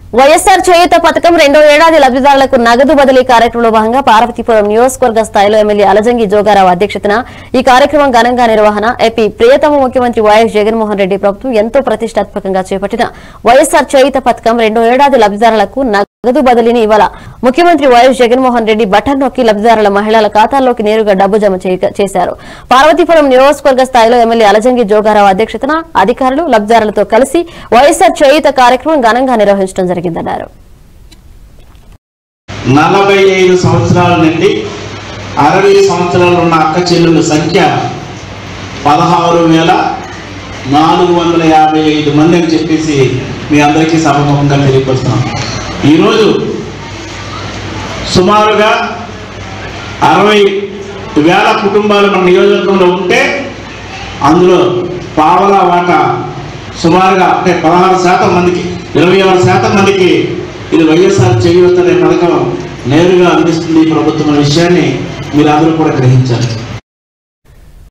వైఎస్ఆర్ చేయూత పథకం రెండో ఏడాది లబ్ధిదారులకు నగదు బదిలీ కార్యక్రమంలో భాగంగా పార్వతీపురం నియోజకవర్గ స్థాయిలో ఎమ్మెల్యే అలజంగి జోగారావు అధ్యక్షతన ఈ కార్యక్రమం ఘనంగా నిర్వహణ. ఏపీ ప్రియతమ ముఖ్యమంత్రి వైఎస్ జగన్మోహన్ రెడ్డి ప్రభుత్వం ఎంతో ప్రతిష్టాత్మకంగా చేపట్టిన వైఎస్ఆర్ చేయూత పథకం రెండో ఏడాది లబ్ధిదారులకు నగదు బదిలీని ఇవాళ ముఖ్యమంత్రి వైఎస్ జగన్మోహన్ రెడ్డి బటన్ నొక్కి లబ్ధిదారుల మహిళల ఖాతాల్లోకి నేరుగా డబ్బు జమ చేశారు. పార్వతీపురం నియోజకవర్గ స్థాయిలో ఎమ్మెల్యే అలజంగి జోగారావు అధ్యక్షతన అధికారులు లబ్ధిదారులతో కలిసి వైఎస్ఆర్ చేయూత కార్యక్రమం ఘనంగా నిర్వహించడం జరిగిందన్నారు. 45 సంవత్సరాల నుండి 60 సంవత్సరాలు ఉన్న అక్క చెల్లెల సంఖ్య 16,455 మంది అని చెప్పేసి మీ అందరికీ సభముఖంగా తెలియపరుస్తున్నాం. ఈరోజు సుమారుగా 60,000 కుటుంబాలు మన నియోజకవర్గంలో ఉంటే అందులో పావలా వాటా సుమారుగా అంటే 16% మందికి 26% మందికి ఇది వైఎస్ఆర్ చేయూత అనే పథకం నేరుగా అందిస్తుంది ప్రభుత్వం అనే విషయాన్ని మీరు అందరూ కూడా గ్రహించాలి.